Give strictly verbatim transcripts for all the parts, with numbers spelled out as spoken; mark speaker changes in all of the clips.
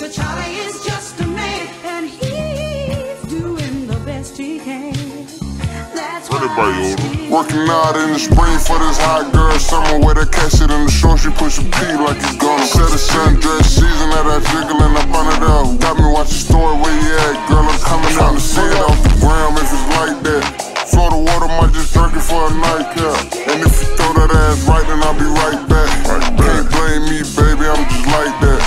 Speaker 1: but Charlie is just a man, and he's doing the best he can. That's why I still
Speaker 2: Working out in the spring for this hot girl summer. Where that cat shit in the short, she push a P like it's gonna set a sundress season that I jiggling up under there. Got me watching story where you at, girl. I'm coming out to see it off the ground if it's like that. Florida water might just drink it for a nightcap. And if you throw that ass right, then I'll be right back. Can't blame me, baby, I'm just like that.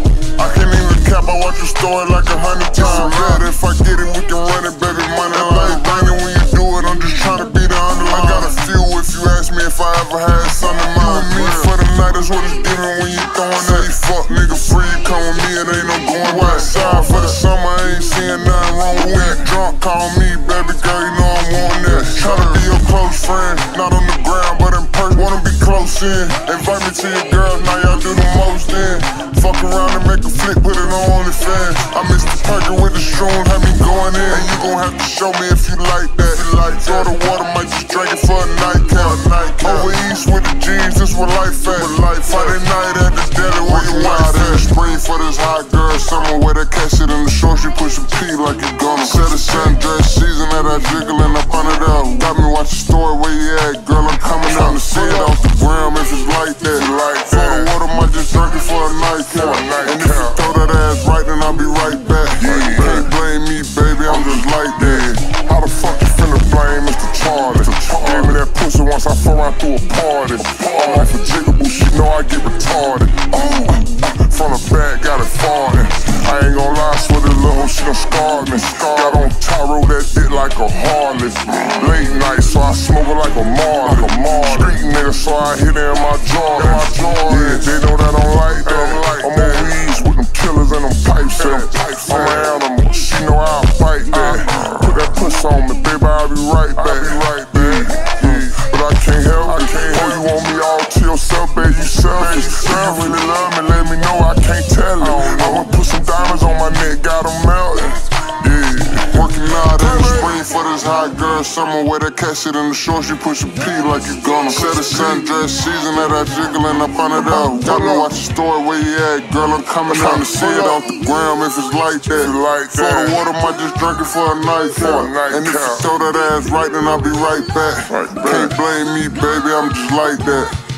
Speaker 2: I can't even cap, I watch your story like a hundred times. Yeah, if I get it, we can run it, baby. Money like raining when you do it. I'm just trying to be the underline. I got a few if you ask me if I ever had something in mind. Me for the night, that's what it's giving when you throwing that. You fuck nigga free, you come with me, it ain't no going west side. For the summer, I ain't seeing nothing wrong with me. Drunk, call me, baby girl, you know I'm wanting that. Try to be your close friend, not on the ground, but in person. Wanna be close in, invite me to your girls, now y'all do the most then. Fuck around and make a flick, put it on OnlyFans. I miss the perker with the shrooms, have me going in. And you gon' have to show me if you like that. Like Florida water, might just drink it for a nightcap. Over east with the jeans, this where life at. Friday night at the deli, where you wife at. Spring for this hot girl summer, where that cat shit in the short, she push a P like it gonna set a sundress season that I jiggling up under there. Got me watching story where you at, girl. I'm coming out to see it off the ground if it's like that. Florida water might just drink it for a nightcap. And if you throw that ass right, then I'll be right back. Can't blame me, baby, I'm just like that. How the fuck you finna blame Mister Charlie? Gave me that pussy once I flew around through a party. I'm off a jiggable, she know I get retarded. Oh, from the back, got it farting. I ain't gon' lie, swear this little hoe, she done scarred me. Got on Tyro that dick like a harlot. Late night, so I smoke it like a marlin. Street nigga, so I hit her in my jaw. Yeah, they know that I don't like that. I'm on weeds with them killers and them pipes at. I'm an animal, she know how I fight that. Put that puss on me, baby, I'll be right back. But I can't help it. Oh, you want me all to yourself, baby, you selfish. If you really love me, let me know, I can't tell it. I'ma put some diamonds on my neck, got them melting. Yeah, working out in the spring for this hot girl summer, where that cat shit in the short, she push a P like it's gonna set a sundress season that I jiggling up under there. Got me watch the story where you at, girl. I'm coming out to see it off the ground if it's like that. Florida water might just drink it for a nightcap. And if you throw that ass right, then I'll be right back. Can't blame me, baby, I'm just like that.